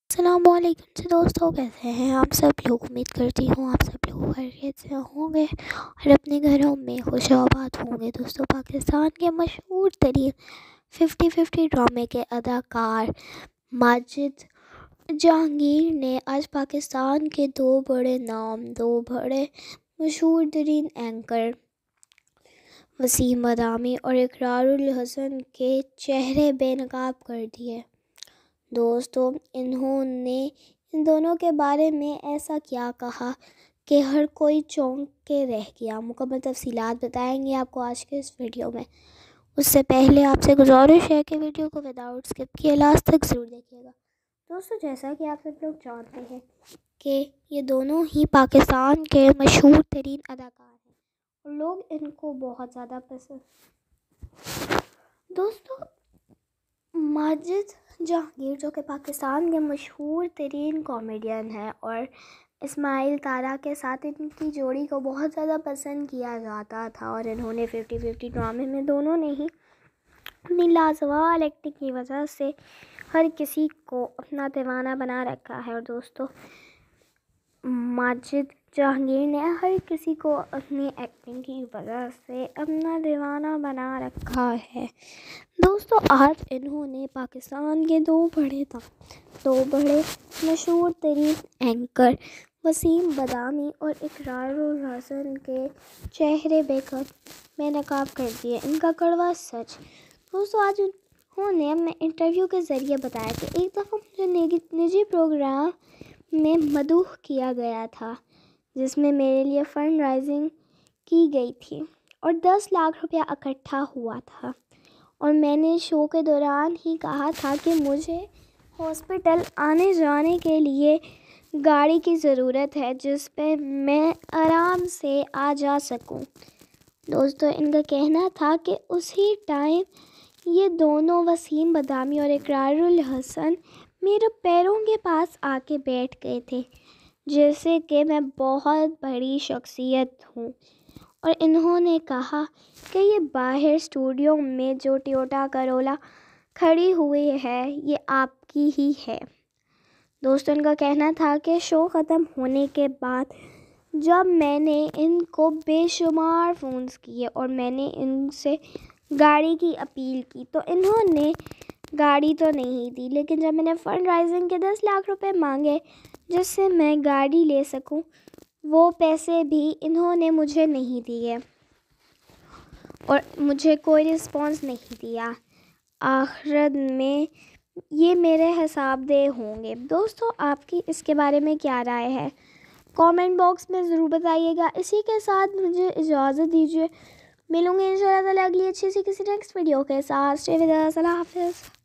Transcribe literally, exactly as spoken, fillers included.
السلام علیکم سے دوستوں، کیسے ہیں آپ سب لوگ؟ امید کرتی ہوں آپ سب لوگ خیریت سے ہوں گے اور اپنے گھروں میں خوش آباد ہوں گے۔ دوستوں، پاکستان کے مشہور ترین ففٹی ففٹی ڈرامے کے اداکار ماجد جہانگیر نے آج پاکستان کے دو بڑے نام دو بڑے مشہور ترین اینکر وسیم بادامی اور اقرار الحسن کے چہرے بے نقاب کر دیے۔ دوستوں، انہوں نے ان دونوں کے بارے میں ایسا کیا کہا کہ ہر کوئی چونک کے رہ گیا۔ مکمل تفصیلات بتائیں گے آپ کو آج کے اس ویڈیو میں۔ اس سے پہلے آپ سے گزارش ہے کہ ویڈیو کو وداؤٹ اسکپ کیے لاسٹ تک ضرور دیکھیے گا۔ دوستوں، جیسا کہ آپ سب لوگ جانتے ہیں کہ یہ دونوں ہی پاکستان کے مشہور ترین اداکار ہیں اور لوگ ان کو بہت زیادہ پسند۔ دوستوں، ماجد جہانگیر جو کہ پاکستان کے مشہور ترین کامیڈین ہیں اور اسماعیل تارا کے ساتھ ان کی جوڑی کو بہت زیادہ پسند کیا جاتا تھا، اور انہوں نے ففٹی ففٹی ڈرامے میں دونوں نے ہی اپنی لاجواب ایکٹنگ کی وجہ سے ہر کسی کو اپنا دیوانہ بنا رکھا ہے۔ اور دوستوں، ماجد جہانگیر نے ہر کسی کو اپنی ایکٹنگ کی وجہ سے اپنا دیوانہ بنا رکھا ہے۔ دوستوں، آج انہوں نے پاکستان کے دو بڑے دو بڑے مشہور ترین اینکر وسیم بادامی اور اقرار الحسن کے چہرے بے نقاب کر دیے۔ ان کا کڑوا سچ۔ دوستوں، آج انہوں نے اپنے انٹرویو کے ذریعے بتایا کہ ایک دفعہ مجھے نجی پروگرام میں مدعو کیا گیا تھا جس میں میرے لیے فنڈ رائزنگ کی گئی تھی اور دس لاکھ روپیہ اکٹھا ہوا تھا، اور میں نے شو کے دوران ہی کہا تھا کہ مجھے ہاسپٹل آنے جانے کے لیے گاڑی کی ضرورت ہے جس پہ میں آرام سے آ جا سکوں۔ دوستوں، ان کا کہنا تھا کہ اسی ٹائم یہ دونوں وسیم بادامی اور اقرار الحسن میرے پیروں کے پاس آ کے بیٹھ گئے تھے جیسے کہ میں بہت بڑی شخصیت ہوں، اور انہوں نے کہا کہ یہ باہر اسٹوڈیو میں جو ٹویوٹا کرولا کھڑی ہوئی ہے یہ آپ کی ہی ہے۔ دوستوں، ان کا کہنا تھا کہ شو ختم ہونے کے بعد جب میں نے ان کو بے شمار فونز کیے اور میں نے ان سے گاڑی کی اپیل کی تو انہوں نے گاڑی تو نہیں دی، لیکن جب میں نے فنڈ رائزنگ کے دس لاکھ روپے مانگے جس سے میں گاڑی لے سکوں، وہ پیسے بھی انہوں نے مجھے نہیں دیے اور مجھے کوئی رسپانس نہیں دیا۔ آخرت میں یہ میرے حساب دہ ہوں گے۔ دوستوں، آپ کی اس کے بارے میں کیا رائے ہے؟ کامنٹ باکس میں ضرور بتائیے گا۔ اسی کے ساتھ مجھے اجازت دیجیے، ملوں گے انشاءاللہ تعالی اگلی اچھی سی کسی نیکسٹ ویڈیو کے ساتھ۔ اللہ حافظ۔